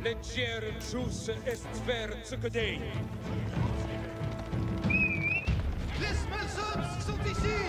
Leggere truce est ver tsukodei. Les Smelzops sont ici!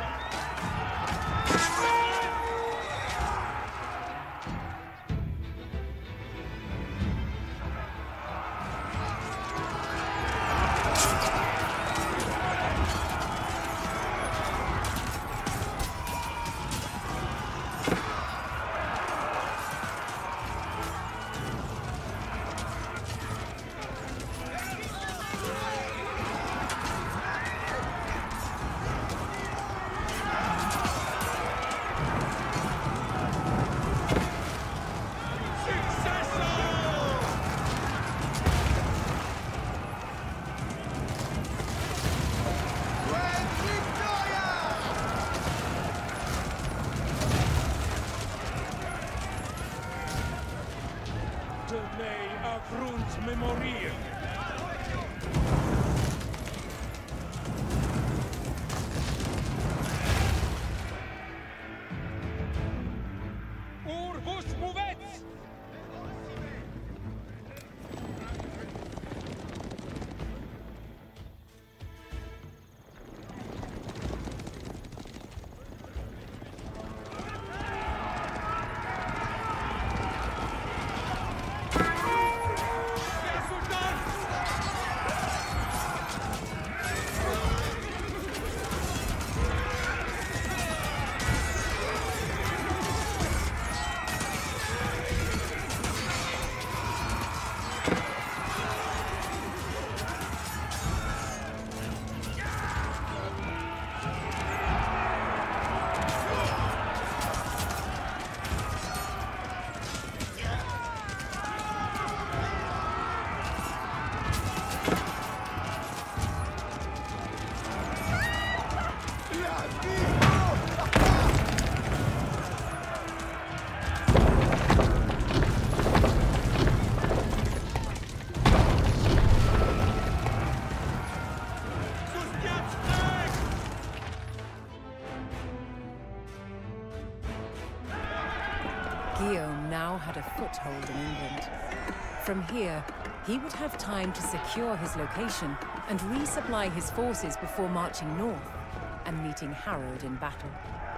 Guillaume now had a foothold in England. From here, he would have time to secure his location and resupply his forces before marching north and meeting Harold in battle.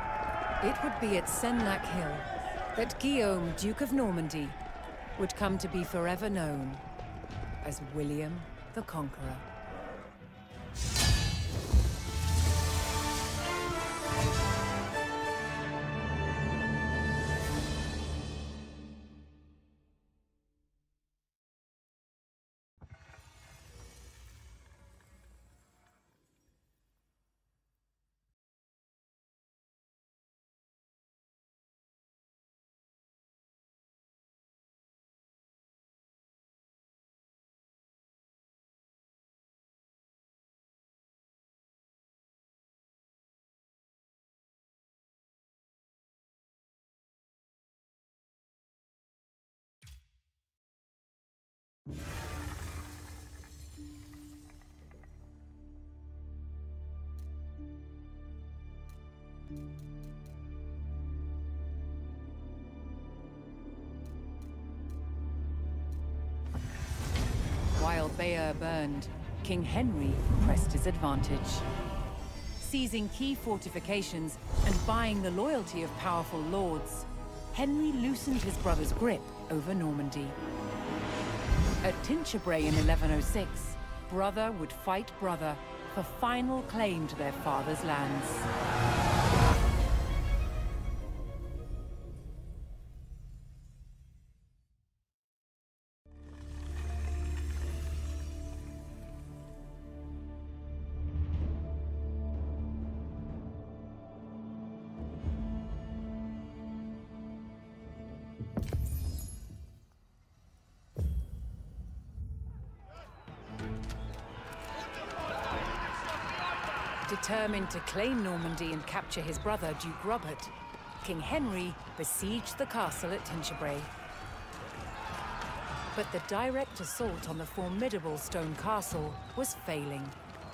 It would be at Senlac Hill that Guillaume, Duke of Normandy, would come to be forever known as William the Conqueror. While Bayeux burned, King Henry pressed his advantage. Seizing key fortifications and buying the loyalty of powerful lords, Henry loosened his brother's grip over Normandy. At Tinchebray in 1106, brother would fight brother for final claim to their father's lands. Determined to claim Normandy and capture his brother, Duke Robert, King Henry besieged the castle at Tinchebray. But the direct assault on the formidable stone castle was failing.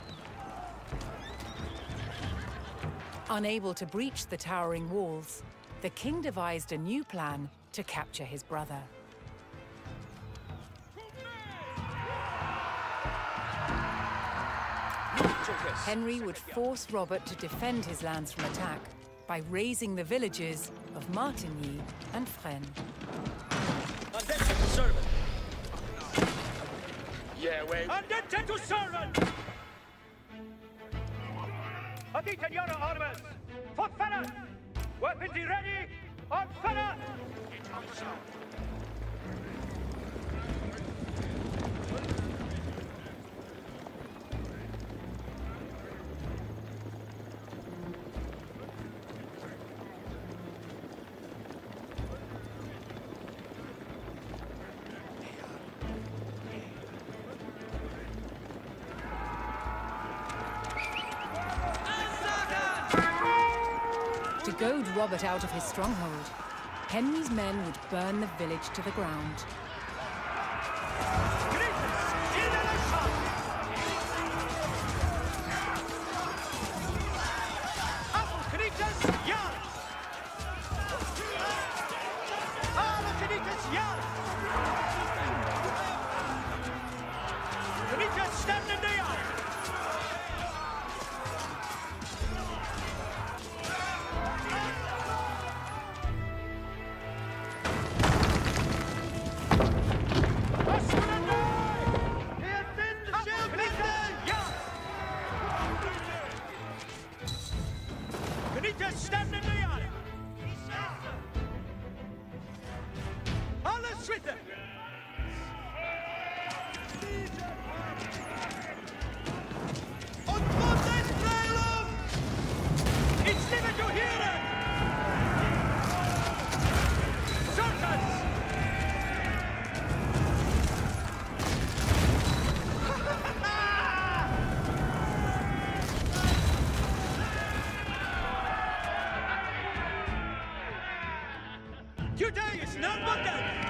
Unable to breach the towering walls, the king devised a new plan to capture his brother. Henry would force Robert to defend his lands from attack by razing the villages of Martigny and Fresnes. Andente to servant! Yeah, wait. Andente to servant! Adita Yara armors! For fire! Weapons ready! On fire! To goad Robert out of his stronghold, Henry's men would burn the village to the ground. Today is Normandy!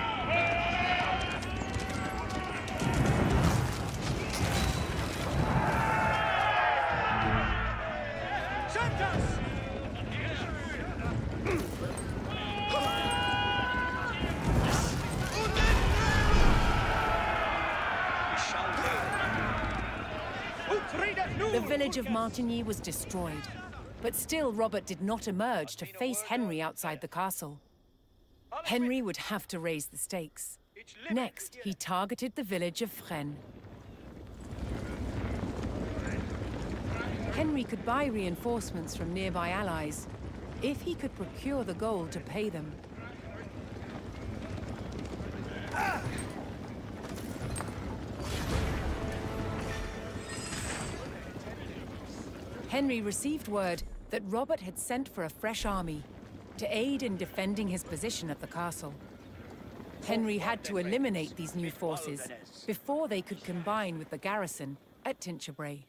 Santos! The village of Martigny was destroyed, but still Robert did not emerge to face Henry outside the castle. Henry would have to raise the stakes. Next, he targeted the village of Fresnes. Henry could buy reinforcements from nearby allies, if he could procure the gold to pay them. Henry received word that Robert had sent for a fresh army to aid in defending his position at the castle. Henry had to eliminate these new forces before they could combine with the garrison at Tinchebray.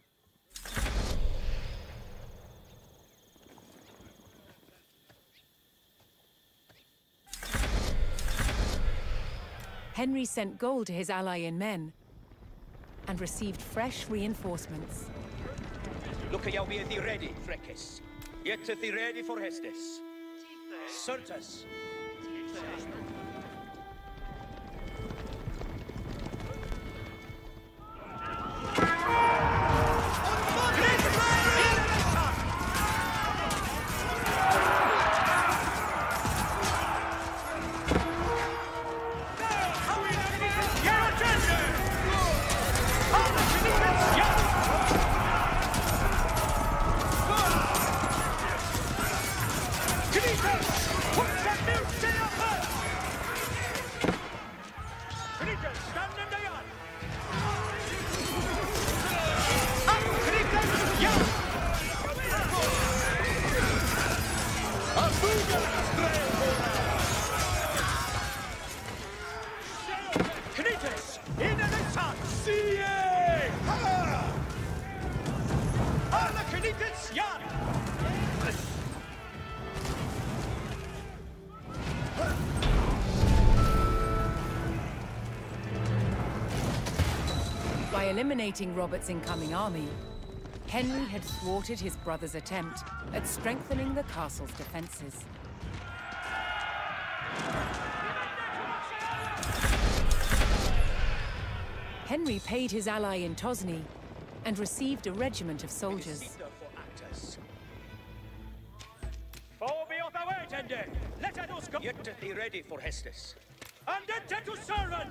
Henry sent gold to his ally in men and received fresh reinforcements. Look, you'll be ready, Freckes. Yet to be ready for Hestes. Certes. By eliminating Robert's incoming army, Henry had thwarted his brother's attempt at strengthening the castle's defenses. Henry paid his ally in Tosny and received a regiment of soldiers. Let us go. Get thee ready for Hestus. And to servant!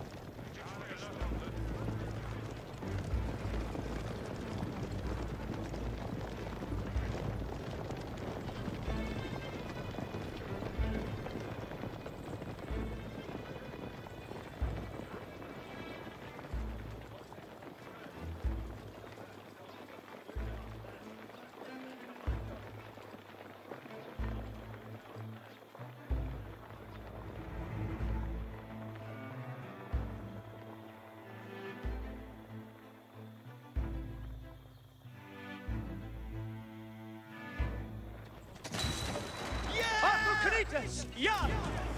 Yeah!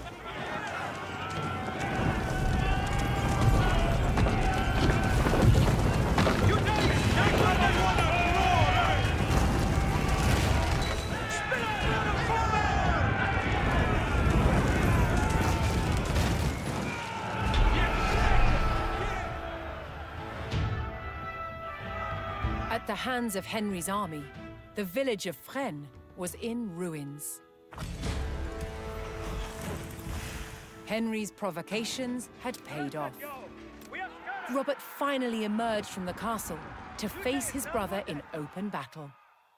At the hands of Henry's army, the village of Fresnes was in ruins. Henry's provocations had paid off. Robert finally emerged from the castle to face his brother in open battle.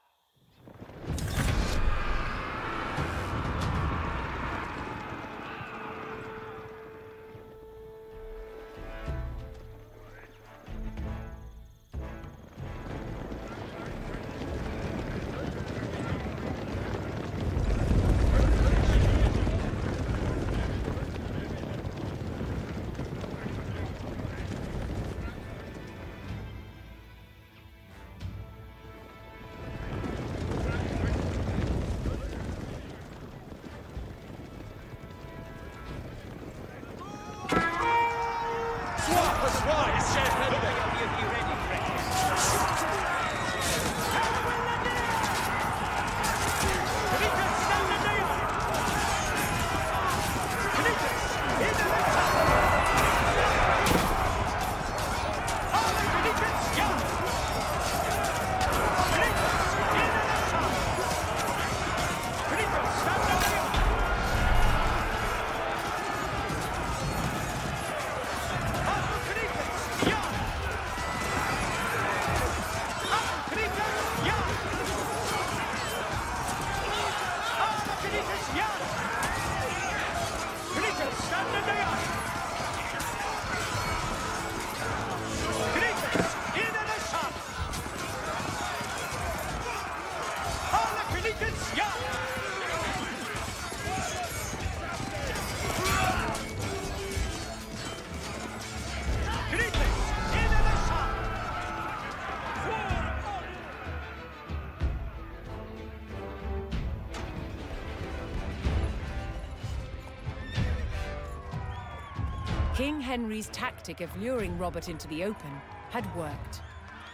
King Henry's tactic of luring Robert into the open had worked.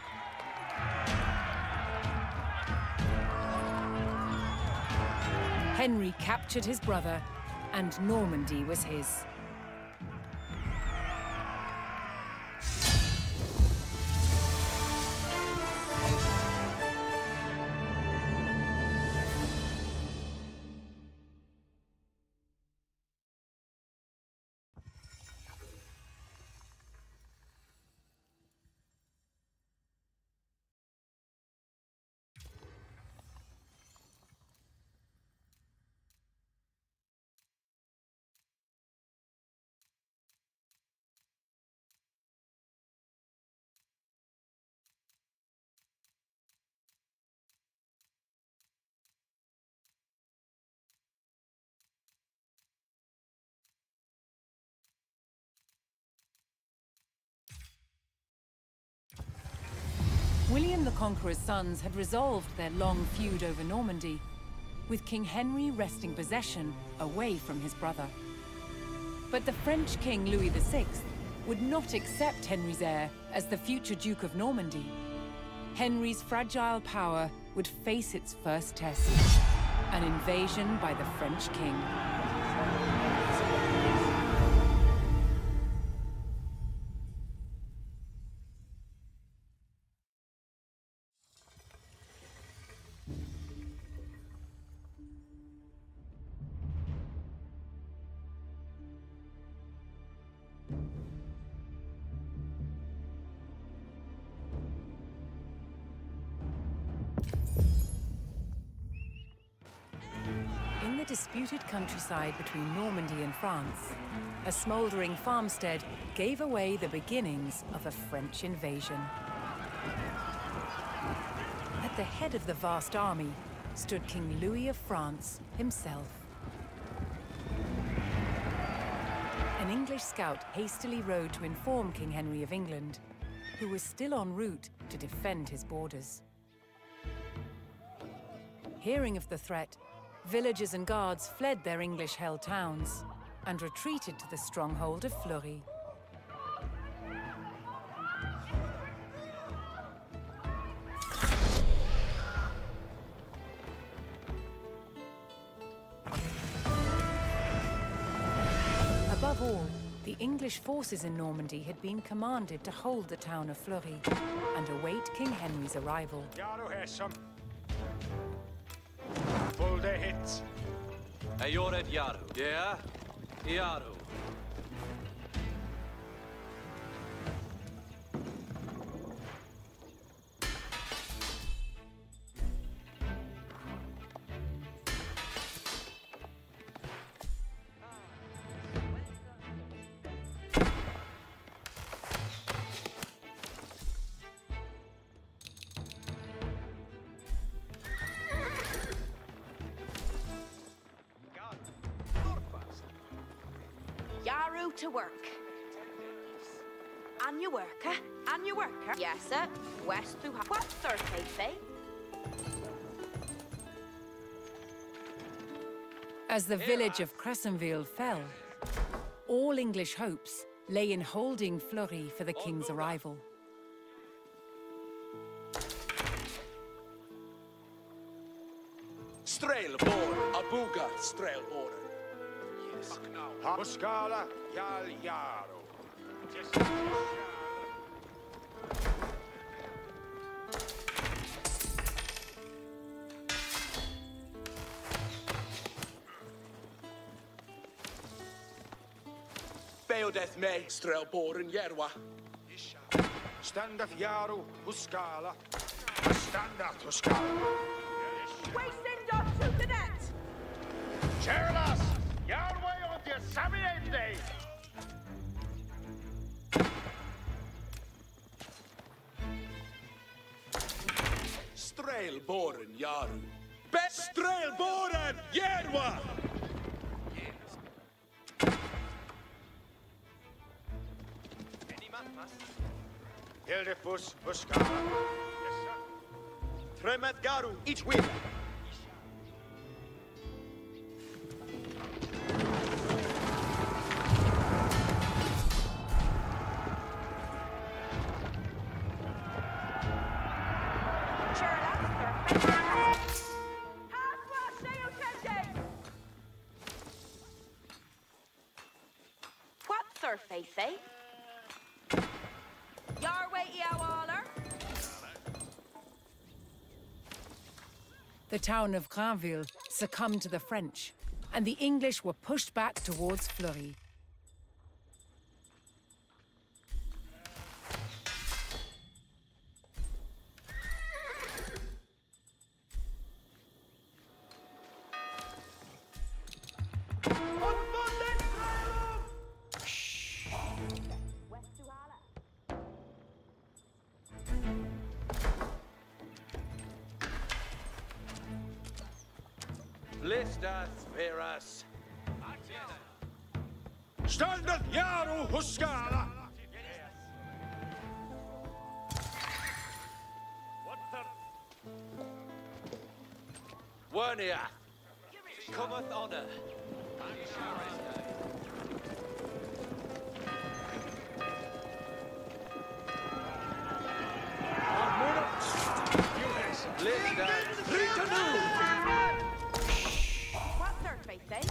Henry captured his brother, and Normandy was his. William the Conqueror's sons had resolved their long feud over Normandy, with King Henry wresting possession away from his brother. But the French King Louis VI would not accept Henry's heir as the future Duke of Normandy. Henry's fragile power would face its first test, an invasion by the French king. disputed countryside between Normandy and France, a smouldering farmstead gave away the beginnings of a French invasion. At the head of the vast army stood King Louis of France himself. An English scout hastily rode to inform King Henry of England, who was still en route to defend his borders. Hearing of the threat, villagers and guards fled their English-held towns and retreated to the stronghold of Fleury. Above all, the English forces in Normandy had been commanded to hold the town of Fleury and await King Henry's arrival. Yaru has some. Full day hits. You're at Yaru. Yeah? Yaru. Yaru to work. And you worker? And you worker? Yes, sir. West through what Thursday, Faye? As the village of Crescenville fell, all English hopes lay in holding Fleury for the king's arrival. Strail board, Abuga, strail order. Yes. Muscala, Yal Yaru. Beodeth me, strail board and Yerwa. Standeth Yaru, Muscala. Standeth Muscala. Wasting dot to the net! Charlas, Yarway on the Sabiende. Strail board and Yaru. Best strail board and Yerwa! Hildefus, Muscala. Yes, sir. Tremet Garu, each wheel. What Thursday, Faye? Yarway, Eowaller? The town of Granville succumbed to the French, and the English were pushed back towards Fleury. Listas veras. Standeth Yaru, Muscala. Wernia. Cometh honor. Listas. What Thursday, Faye?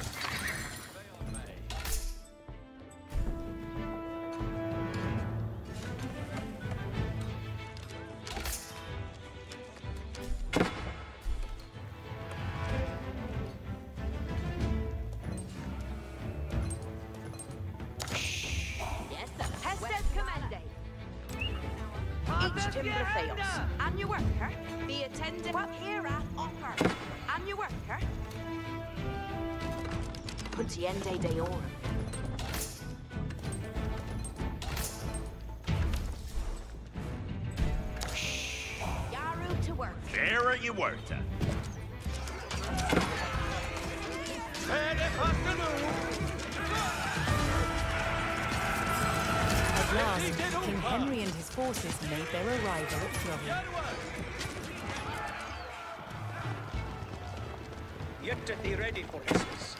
Yes, sir. Hestes Commande. Each timber fails. And your worker be attended. What here at offer? And your worker. Puntiende de Oro. Yaru to work. There you were. At last, King Henry and his forces made their arrival at Florida. Yet to be ready for Hestus.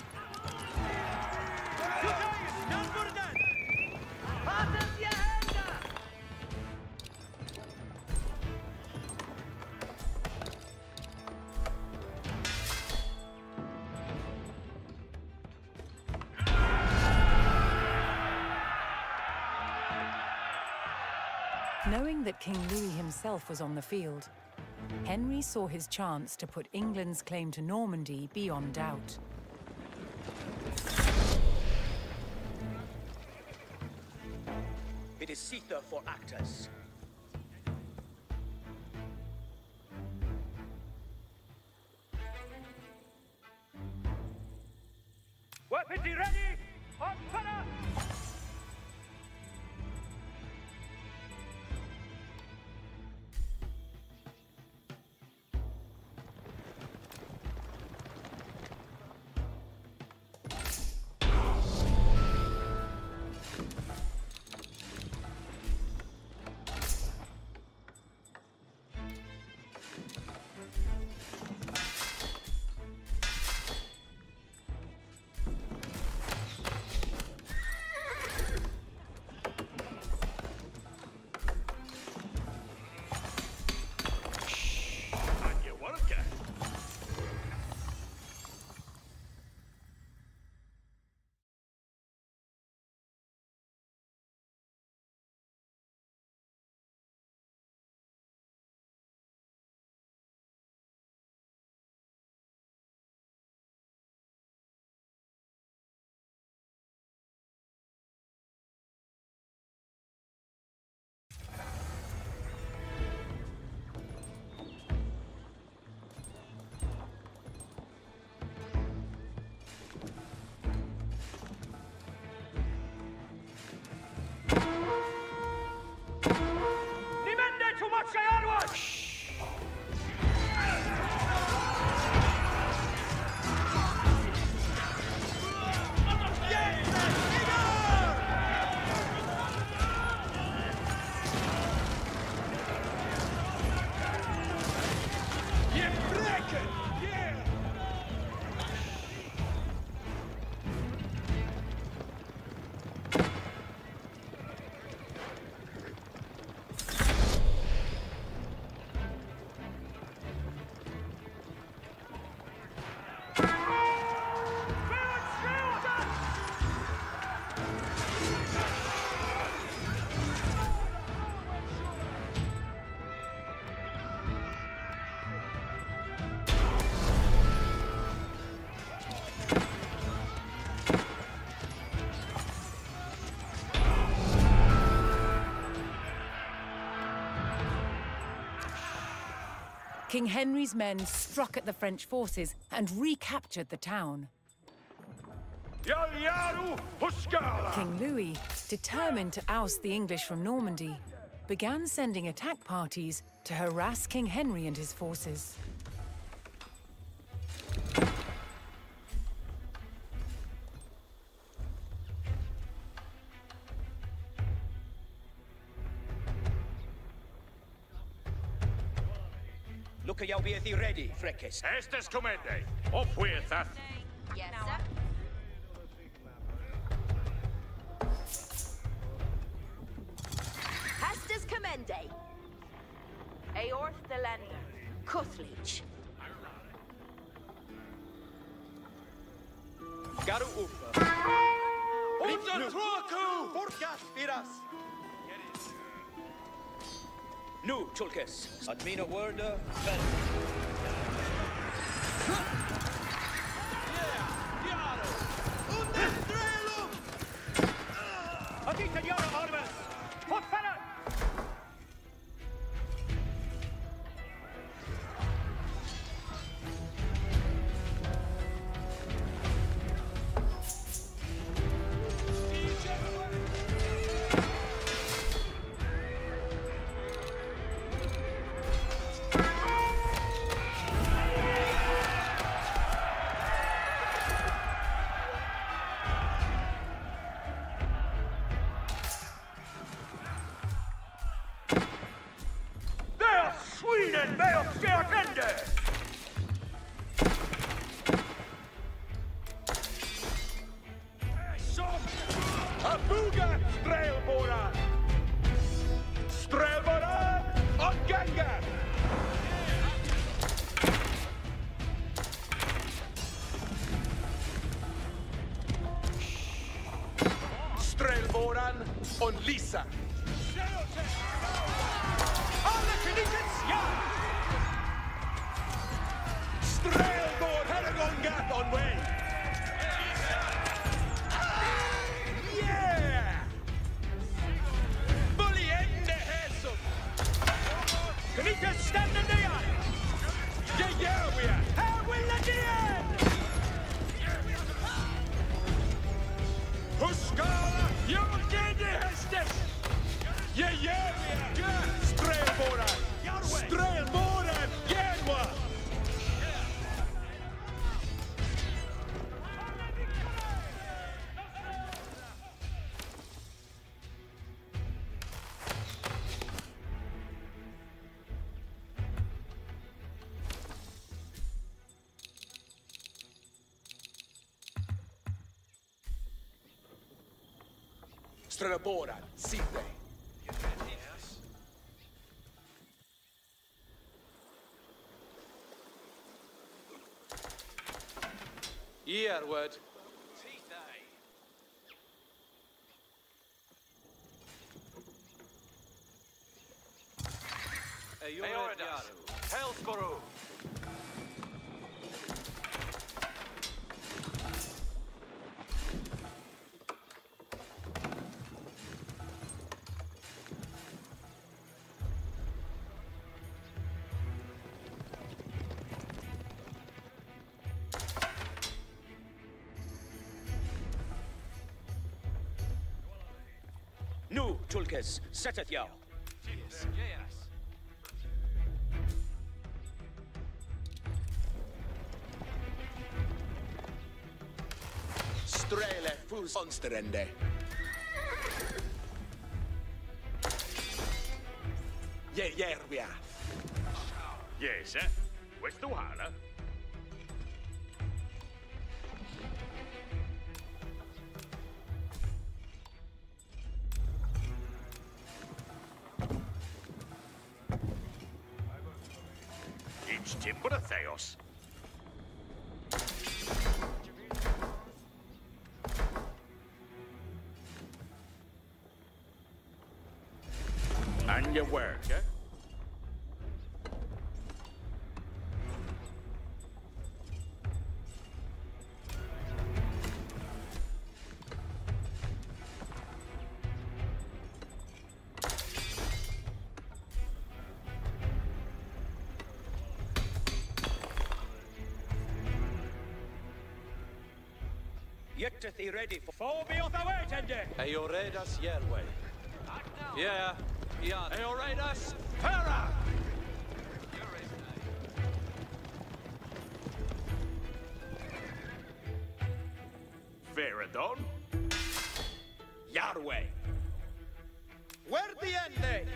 Knowing that King Louis himself was on the field, Henry saw his chance to put England's claim to Normandy beyond doubt. It is Caesar for actors. Weapons ready! On fire! King Henry's men struck at the French forces and recaptured the town. King Louis, determined to oust the English from Normandy, began sending attack parties to harass King Henry and his forces. Look at you be ready, Freckes. Estes Comende. Up with us. Yes, sir. Hestus Commende. Aorth the Lander. Cuthleach. Garu Ufa. Unter Troku! Forgas Viras. Nu, Tulkes. Admina Worda, Vel. Adita Yara Artemis! Foot fella! Beoch Skeakende! Abuga Strelboran! Strelboran on Ganga! Strelboran on Lisa! Alle Knickens ja! Strelbor Heragongat on way! Yeah! Bully Ende Hesum! Knickens standen de ja! Yeah, we are! Her will again! Huskala! Jag gede hästes! Yeah, we are! Strelboran! Strelboran! Järva! Strelboran, Sidney. Järward. Eoridas. Hellsborough. Nu, Tulkes, seteth jou. Yes. Strele fus onsterende. Järviä. Yes, questo hala. It's timber theos. And your work, eh? Yetteth he ready for... Fall me off the way, Tende! Eoridas Yerway. Yeah. Eoridas Terra! Veradon. Yarway. Where the end?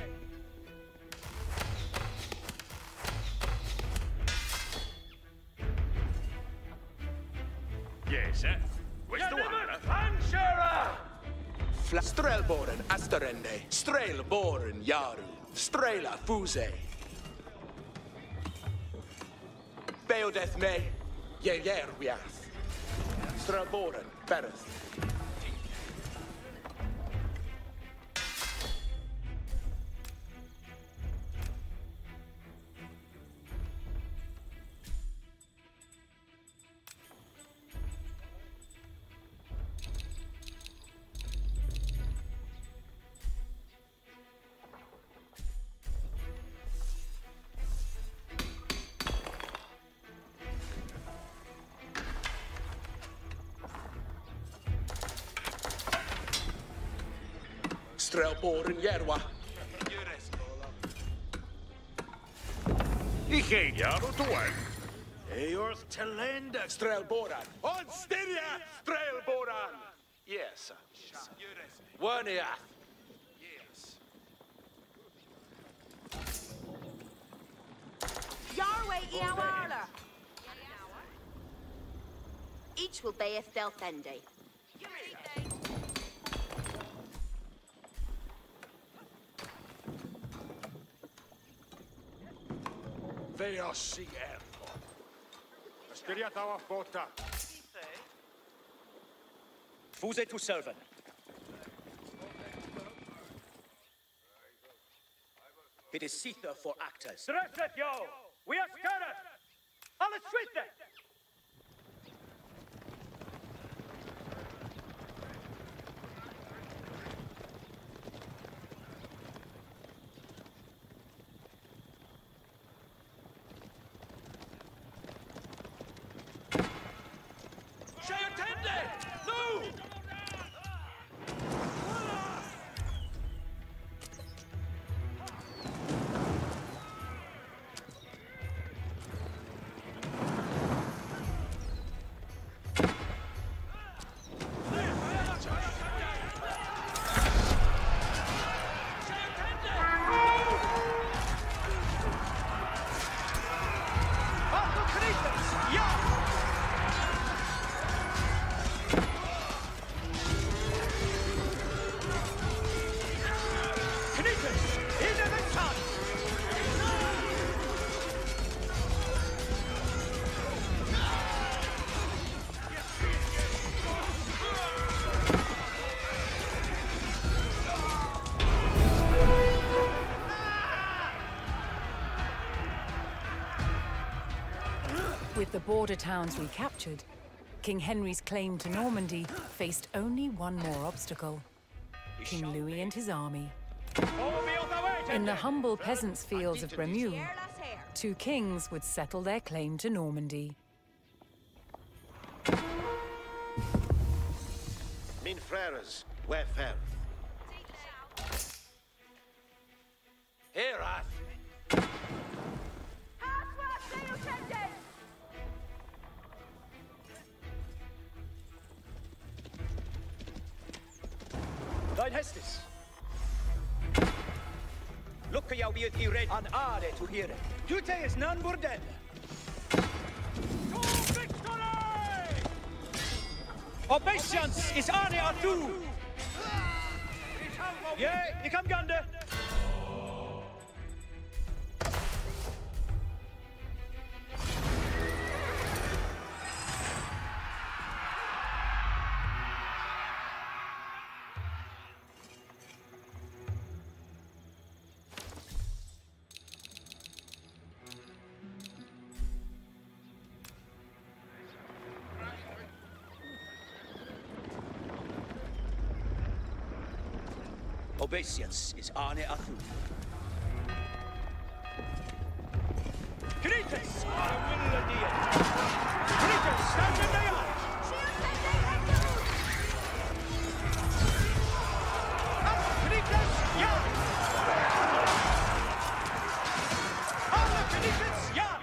Yes, questo hala. Anshara! Strelboren Asterende. Strelboren Yaru. Strela Fuse. Beodeth me. Järviath. Strelboren Bereth. Strelboren Järva. Ikke jaro tuan. Eorth Telenda. Strelboran. On Styria! Strelboran! Yes. Werniath. Yes. Iawala. Each will be if they'll fendi. Theos si ergo. Spiriata bota. Fuse to servant. It is Seether for actors. Stresset, yo! We are scared! Alles schwitte! With the border towns recaptured, King Henry's claim to Normandy faced only one more obstacle: King Louis and his army. In the humble peasants' fields of Bremeux, two kings would settle their claim to Normandy. Min frères, where fair? Hereath. Thine Hestis. Look how be the red and are to hear it. Jute is none burden. To victory! Obeisance is ane atu. Yeah, you come gander. Obeisance is ane atu. Gritus! Gritus, stand in the yard! Gritus, yard! Gritus, yard!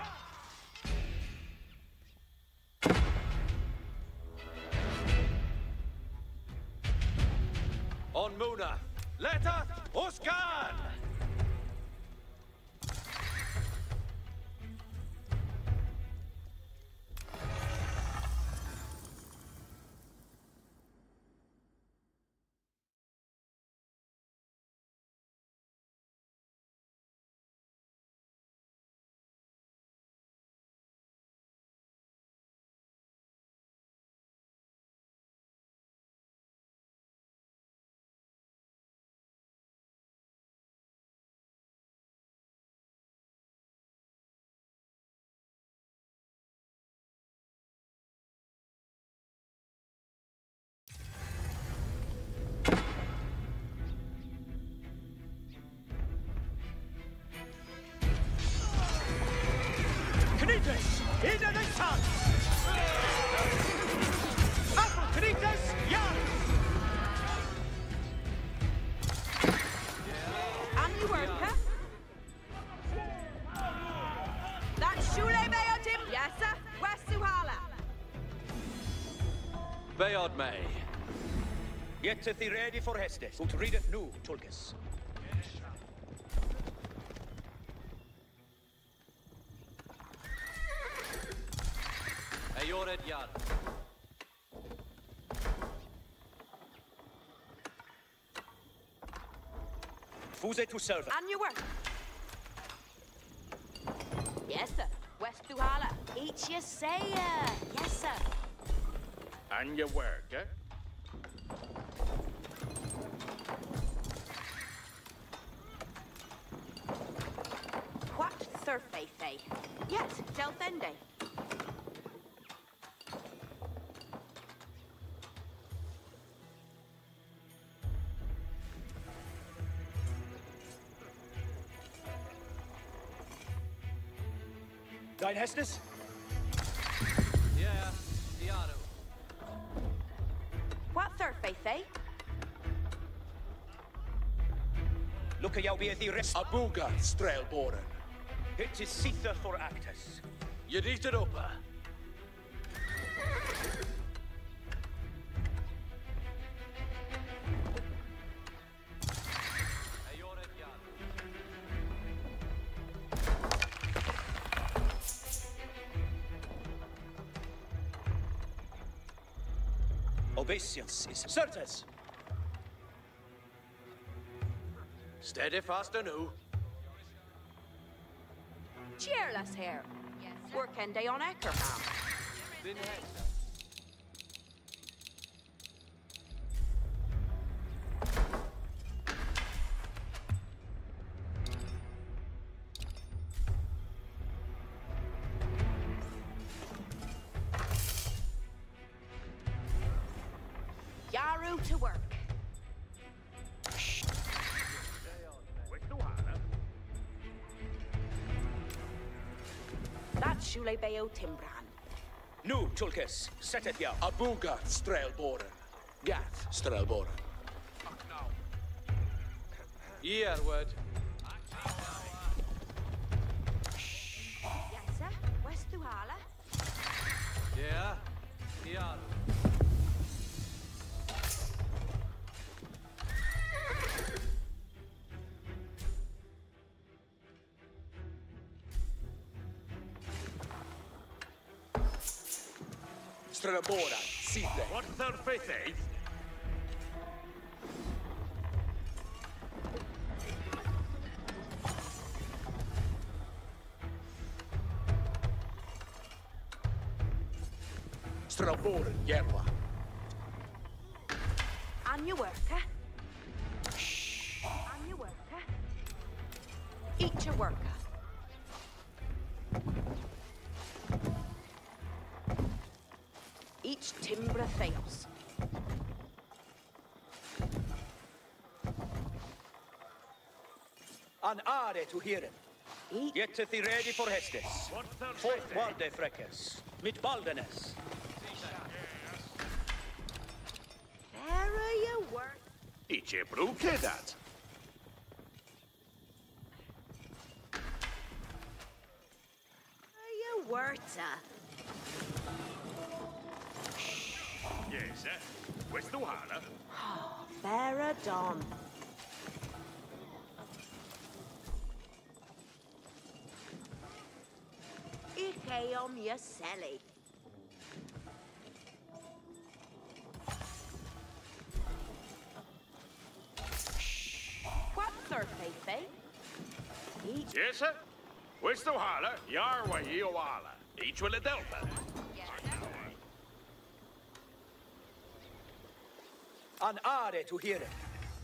On Muna. Leta Oscan! Gritus, into the sun! Up, Gritus, yard! And you worker? That's Shule Bayotim? Yes, sir. West Suhala. Bayod May. Yet to the ready for Hestes. Ut read it nu, Tulkis. Ayored Yar. Fuse to serve. On your work. Yes, sir. West Duhala. Each you say, yes, sir. And your work, eh? What surface say? Yes, del Fende. Dein Hestes? Yeah, Diado. What surface say? Look at jou weer die rest. Abuga, Strailboren. Het is Sither for Actus. Je riet het op, hè? Ayored Yar. Obeisance is certes. Steady fast anew. Cheerless here. Yes, sir. Working day on Eckerham. Din Hexer. Yaru to work. That's Shule Bayo Timbran. Nu, Tulkes, set it jou. Abuga, Strailboren. Gath, Strailboren. Earward. Yes, sir. West Duhala. Yeah, Diado. Strailboren, Sidle. What surface, eh? Strailboren, Yerwa. On your work, huh? On your work, huh? Eat your worker. Each Timbra fails. An are to hear him. Eat. Get to the ready for Hestes. What surface, Fort eh? Walde Freckes. Mit Baldenes. There you work. Idzie bruke dat. There you work, Yes, eh? West Duhala. Farah Dawn. Ikeom Yaseli. What surface, eh? Eat. Yes, eh? West Duhala, Yarwa Yoala. Each will a delta. An are to hear him.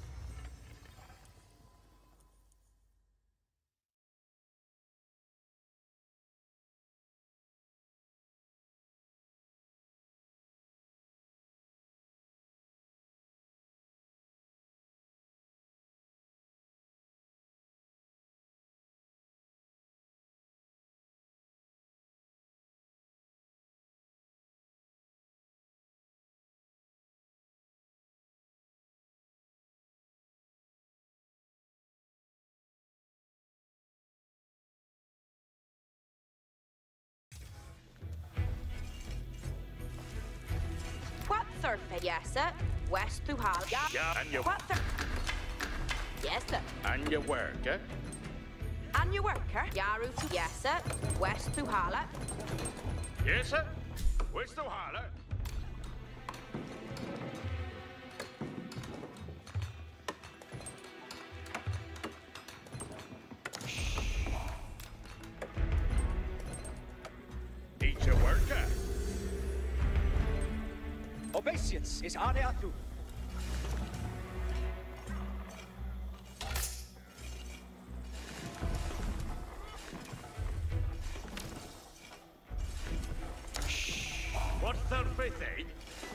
What surface? Yes, sir. West Duhala. Yeah, and your, What Yes, sir. and your work, eh? On your worker. Yaru to yes, sir. West Duhala. Yes, sir. Where's the holler? Eat your worker. Obeisance is Aneatu. What's their faith, eh?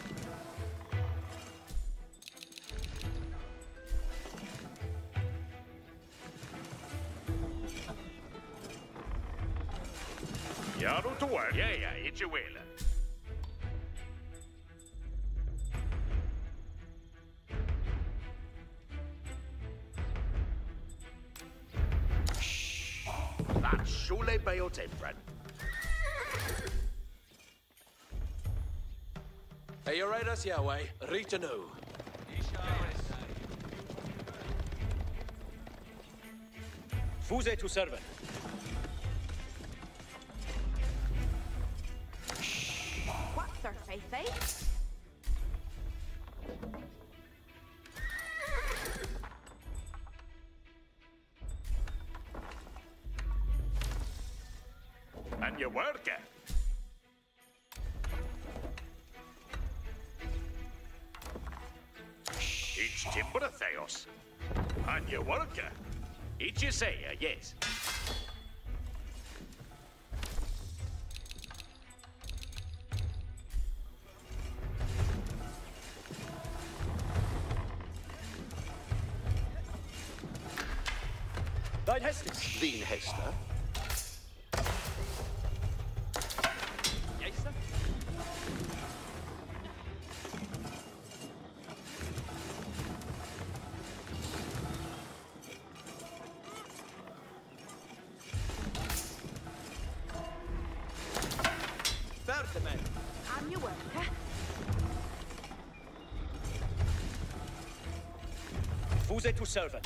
You're out to work? Yeah, it's your will. That's surely by your temperament. Are you raiders, Yahweh? Reach a new. Fuse to servant. What's their faith, eh? And your worker. It's timber Theos. And your worker. It's your sayer, yes. Thine Hestis. Din Hester. Yes, sir. Ferdinand. On your work, huh? Fuse to servant.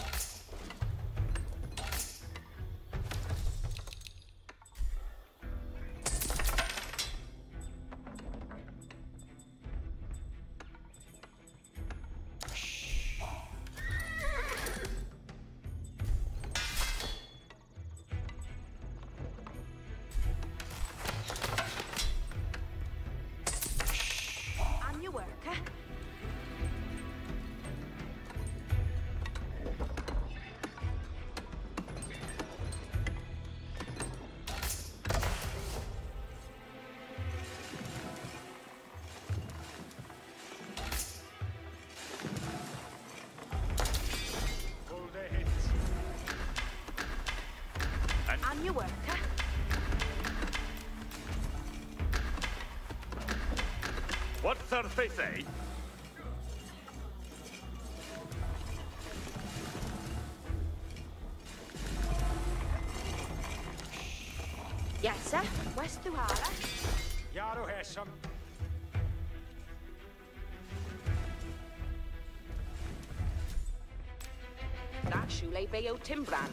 On your work, huh? Pull the hits. On your work, huh? What's their faith, eh? Yes, sir. West to Hala. Yaru Hesham. That Shule Bayo Timbran.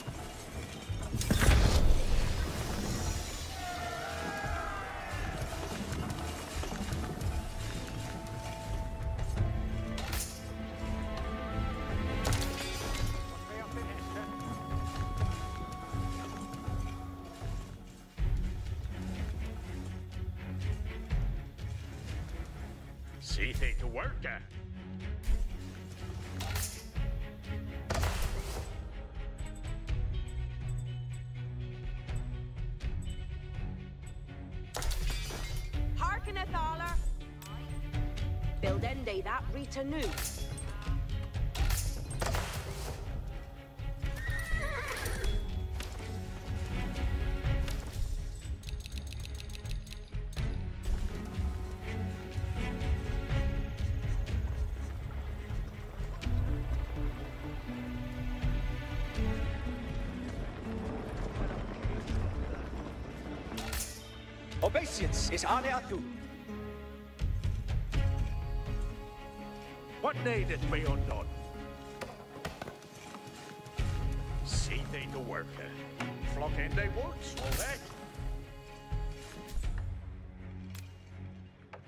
See they to work, Harkeneth Aller. Build Ende that Rita new. Obeisance is Aneatu. What needed be undone? See they to work, Flock in they works, all that.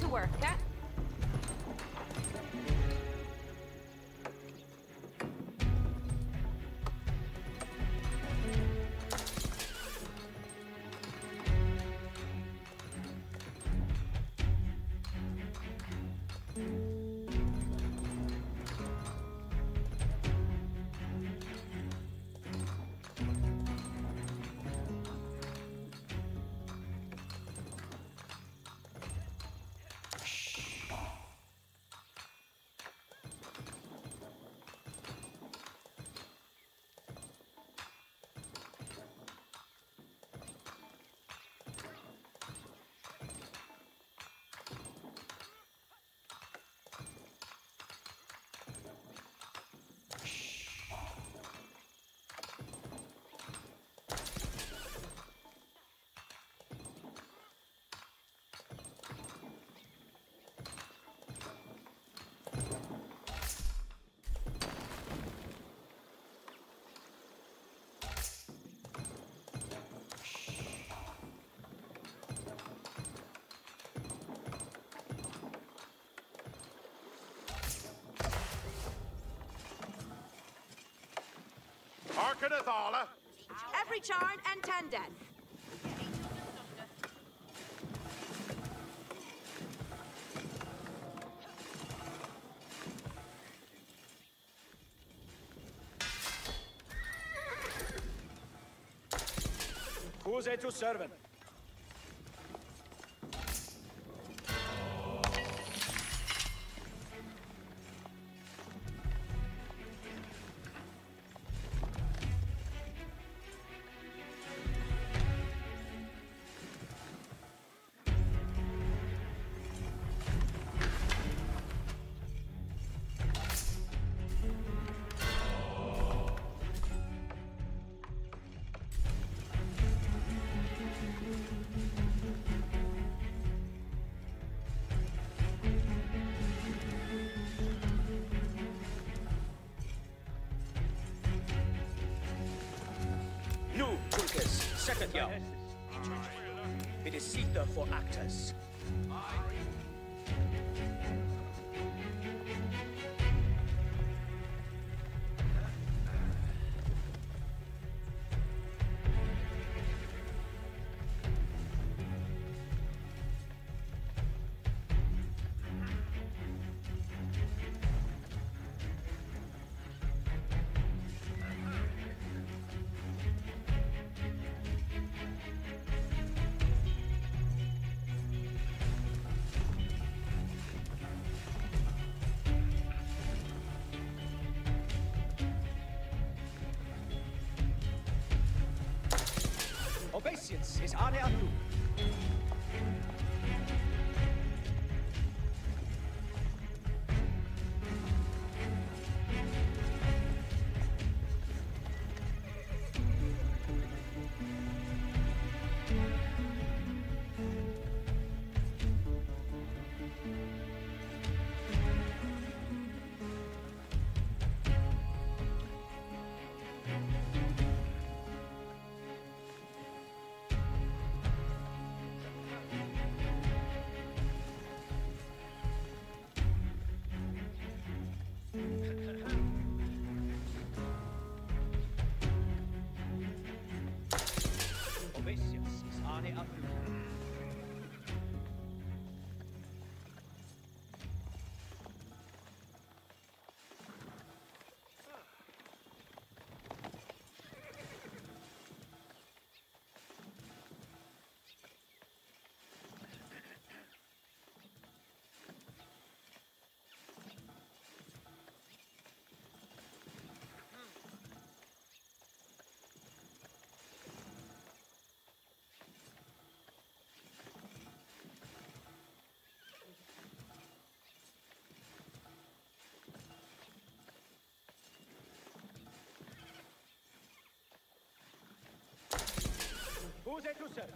to work, eh? Harken Athala. Every charn and 10 dead. Who's to servant? Nu, Tulkes, second year. It is Sita for actors. Obeisance is Ane Atu. Obeisance is Ane Atu. Who's to serve?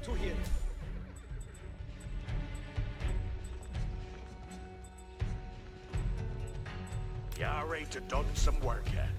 to hear. You're ready to done some work, yeah?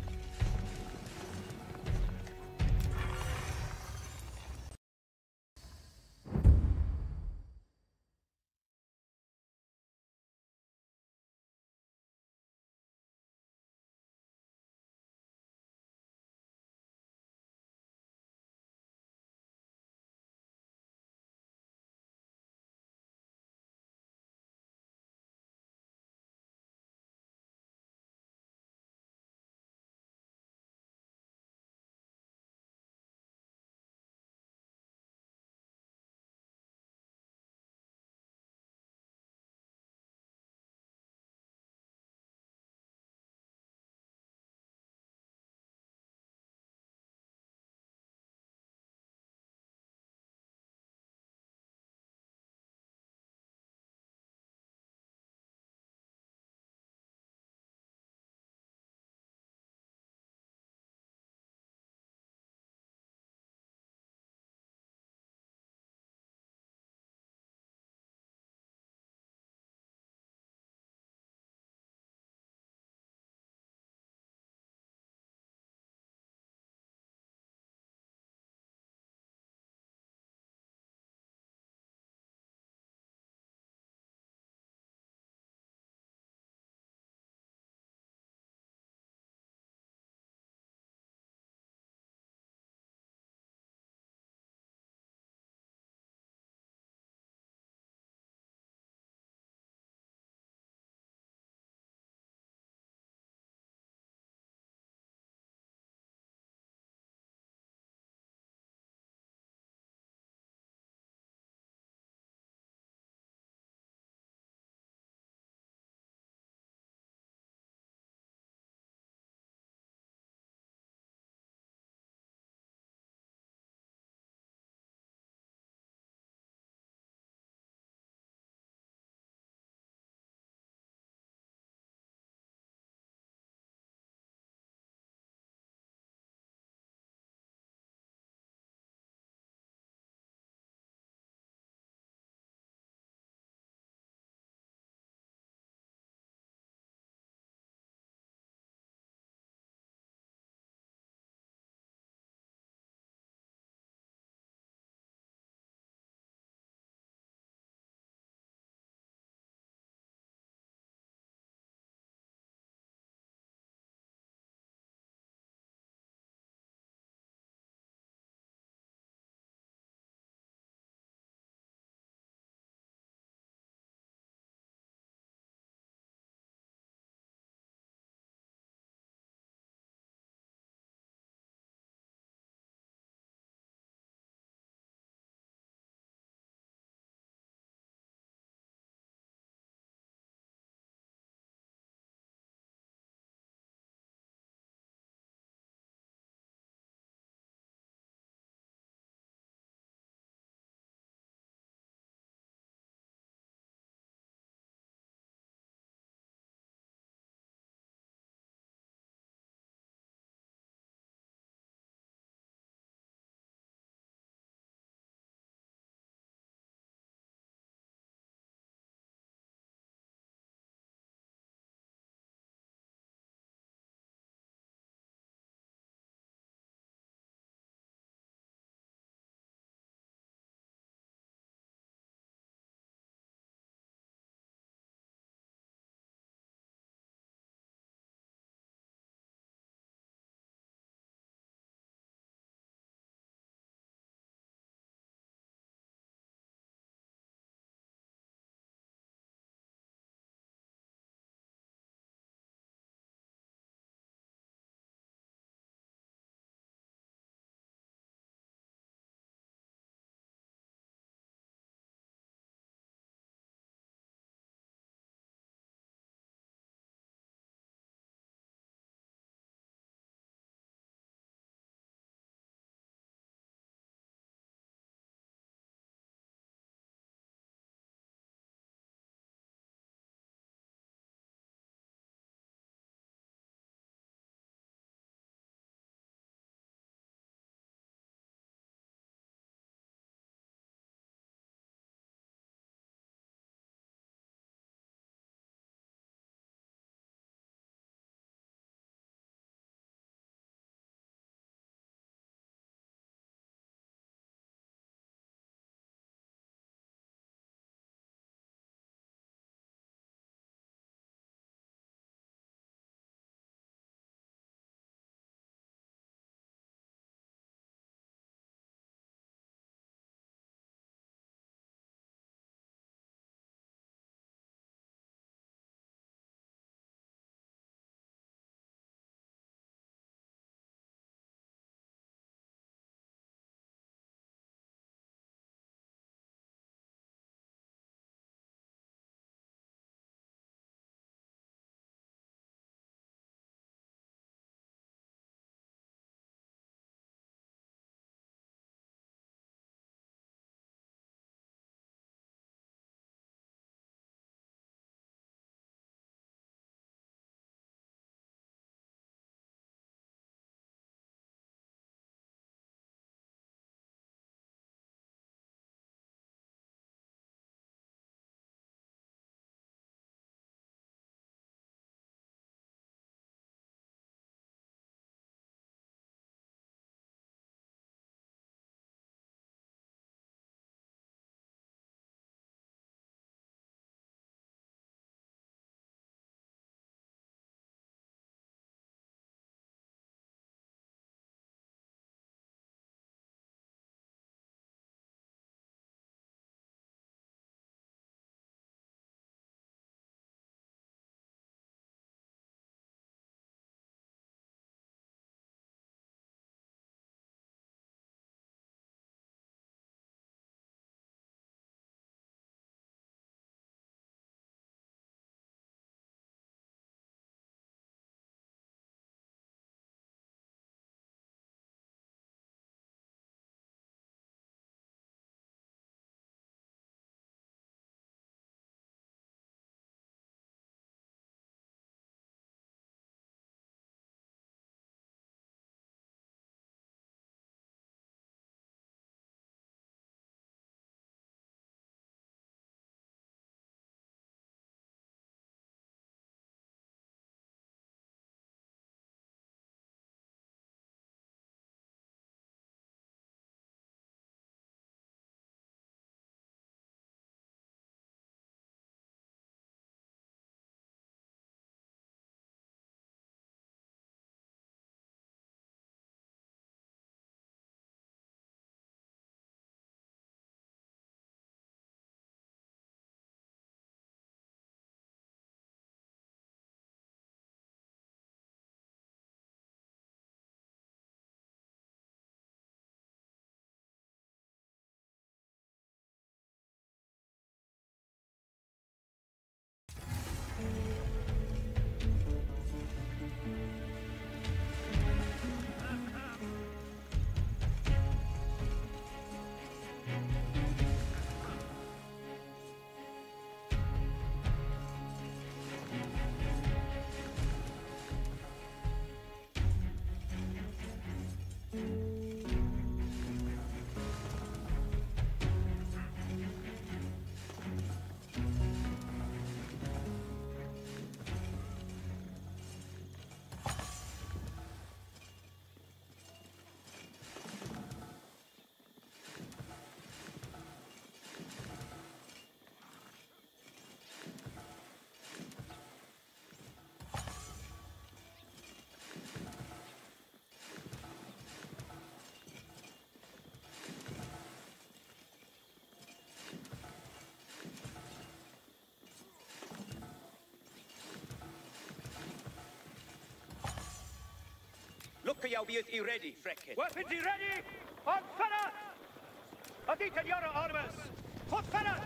Look at you, be it ready, Freckett. Weapons ready! On fire! Adita Yara armors! Foot fire!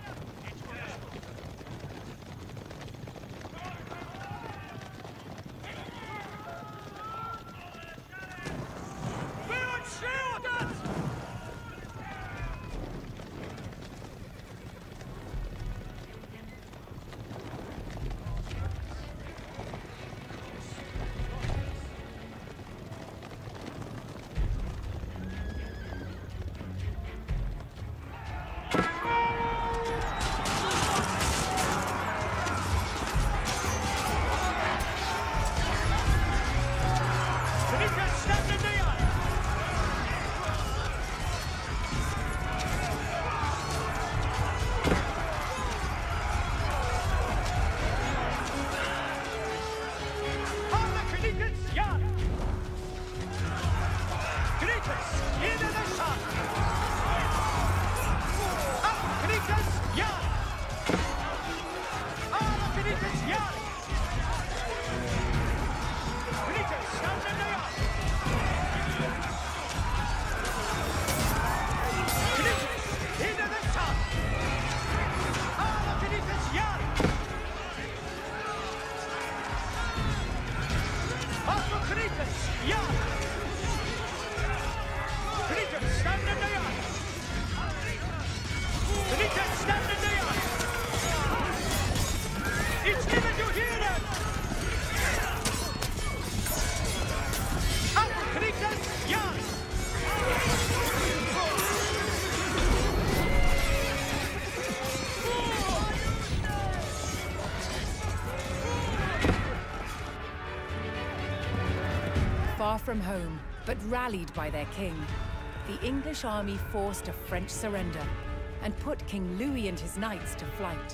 Far from home, but rallied by their king, the English army forced a French surrender and put King Louis and his knights to flight.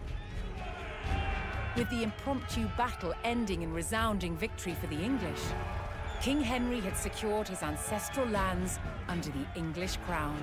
With the impromptu battle ending in resounding victory for the English, King Henry had secured his ancestral lands under the English crown.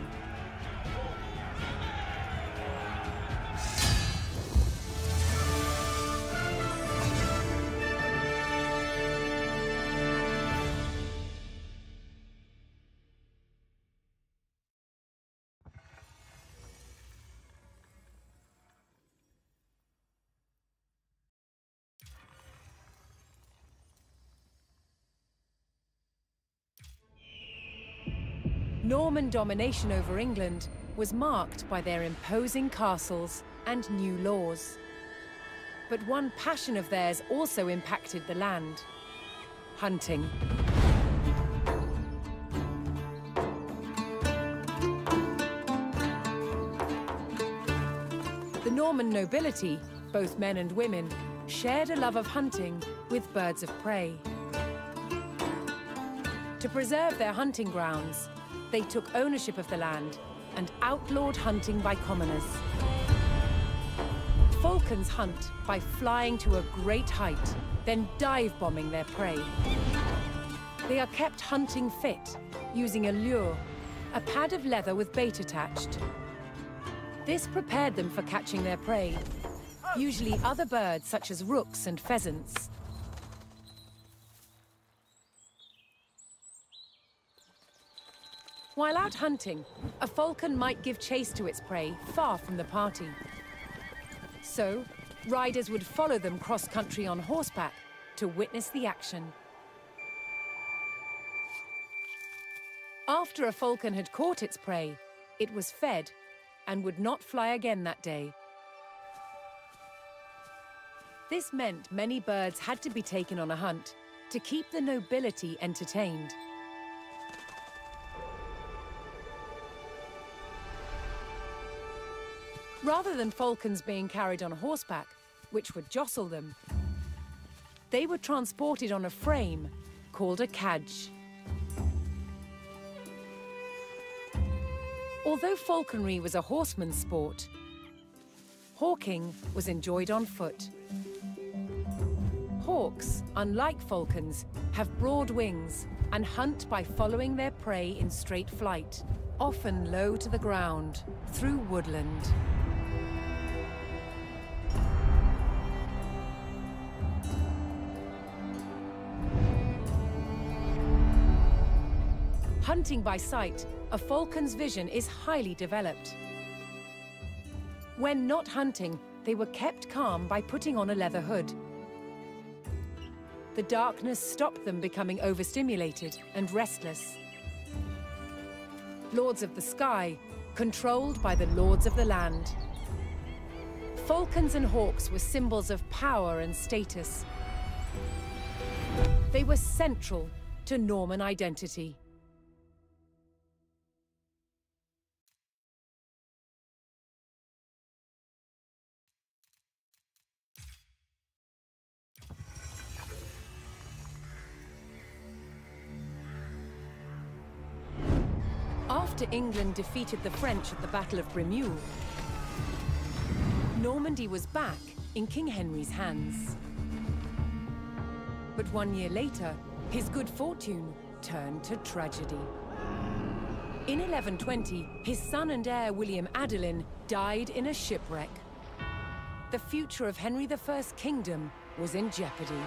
Norman domination over England was marked by their imposing castles and new laws. But one passion of theirs also impacted the land: hunting. The Norman nobility, both men and women, shared a love of hunting with birds of prey. To preserve their hunting grounds, they took ownership of the land and outlawed hunting by commoners. Falcons hunt by flying to a great height, then dive-bombing their prey. They are kept hunting fit, using a lure, a pad of leather with bait attached. This prepared them for catching their prey, usually other birds such as rooks and pheasants. While out hunting, a falcon might give chase to its prey far from the party. So, riders would follow them cross-country on horseback to witness the action. After a falcon had caught its prey, it was fed and would not fly again that day. This meant many birds had to be taken on a hunt to keep the nobility entertained. Rather than falcons being carried on horseback, which would jostle them, they were transported on a frame called a cadge. Although falconry was a horseman's sport, hawking was enjoyed on foot. Hawks, unlike falcons, have broad wings and hunt by following their prey in straight flight, often low to the ground, through woodland. Hunting by sight, a falcon's vision is highly developed. When not hunting, they were kept calm by putting on a leather hood. The darkness stopped them becoming overstimulated and restless. Lords of the sky, controlled by the lords of the land. Falcons and hawks were symbols of power and status. They were central to Norman identity. After England defeated the French at the Battle of Bremule, Normandy was back in King Henry's hands. But 1 year later, his good fortune turned to tragedy. In 1120, his son and heir William Adelin died in a shipwreck. The future of Henry I's kingdom was in jeopardy.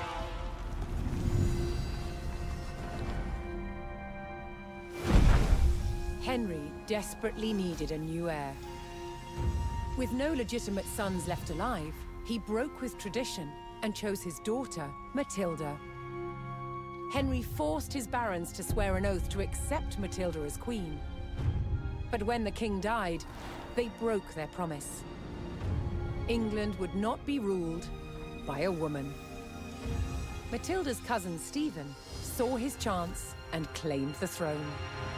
Henry desperately needed a new heir. With no legitimate sons left alive, he broke with tradition and chose his daughter, Matilda. Henry forced his barons to swear an oath to accept Matilda as queen. But when the king died, they broke their promise. England would not be ruled by a woman. Matilda's cousin Stephen saw his chance and claimed the throne.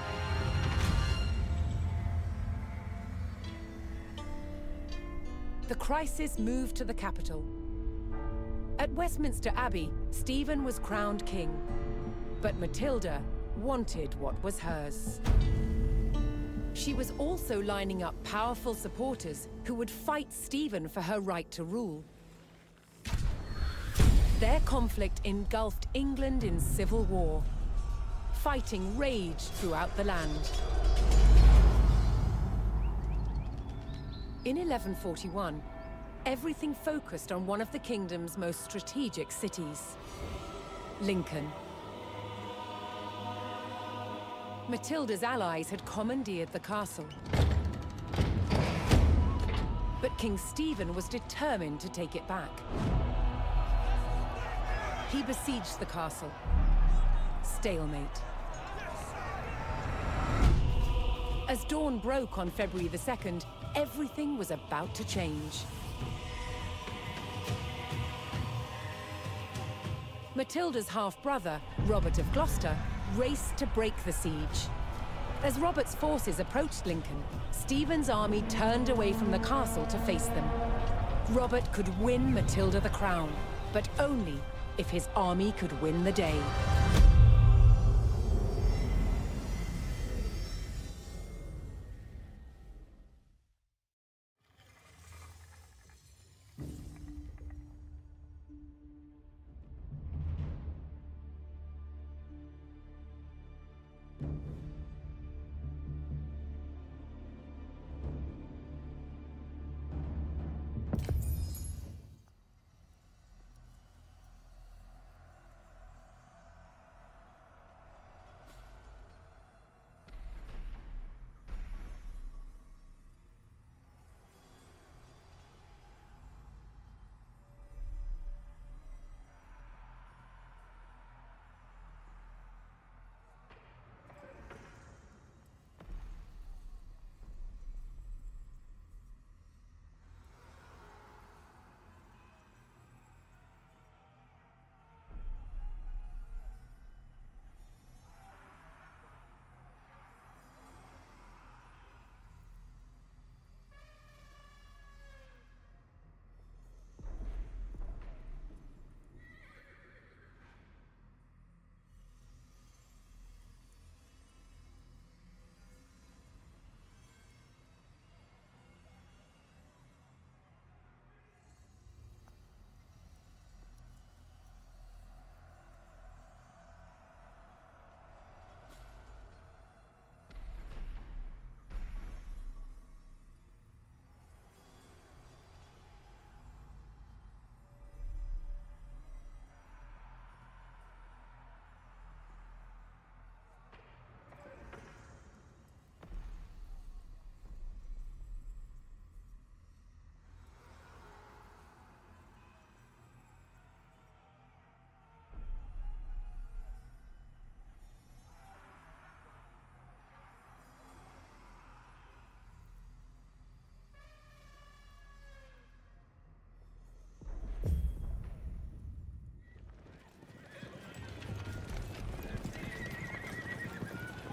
The crisis moved to the capital. At Westminster Abbey, Stephen was crowned king, but Matilda wanted what was hers. She was also lining up powerful supporters who would fight Stephen for her right to rule. Their conflict engulfed England in civil war. Fighting raged throughout the land. In 1141, everything focused on one of the kingdom's most strategic cities, Lincoln. Matilda's allies had commandeered the castle. But King Stephen was determined to take it back. He besieged the castle. Stalemate. As dawn broke on February the 2nd, everything was about to change. Matilda's half-brother, Robert of Gloucester, raced to break the siege. As Robert's forces approached Lincoln, Stephen's army turned away from the castle to face them. Robert could win Matilda the crown, but only if his army could win the day.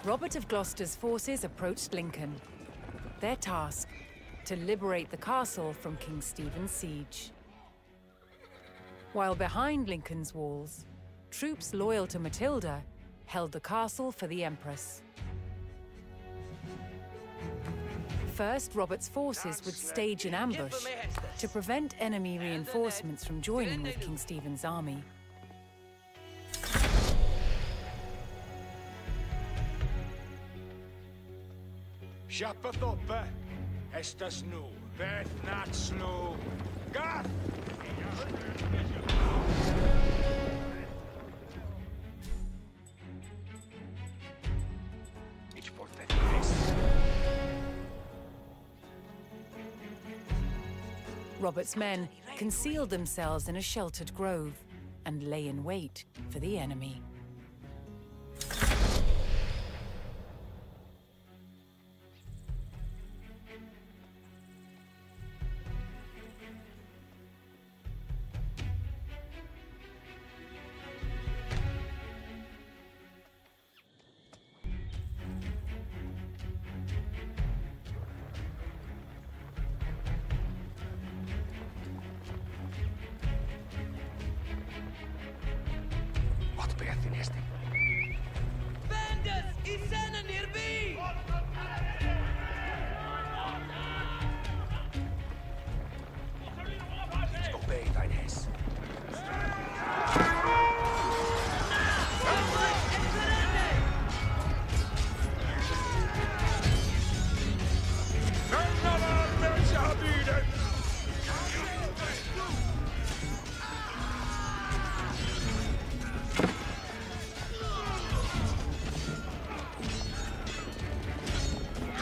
Robert of Gloucester's forces approached Lincoln. Their task, to liberate the castle from King Stephen's siege. While behind Lincoln's walls, troops loyal to Matilda held the castle for the Empress. First, Robert's forces would stage an ambush to prevent enemy reinforcements from joining with King Stephen's army. Shapathope, estas nu, Beth not snu, Gath! Robert's men concealed themselves in a sheltered grove and lay in wait for the enemy.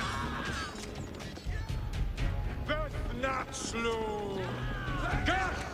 Not slow. Gath!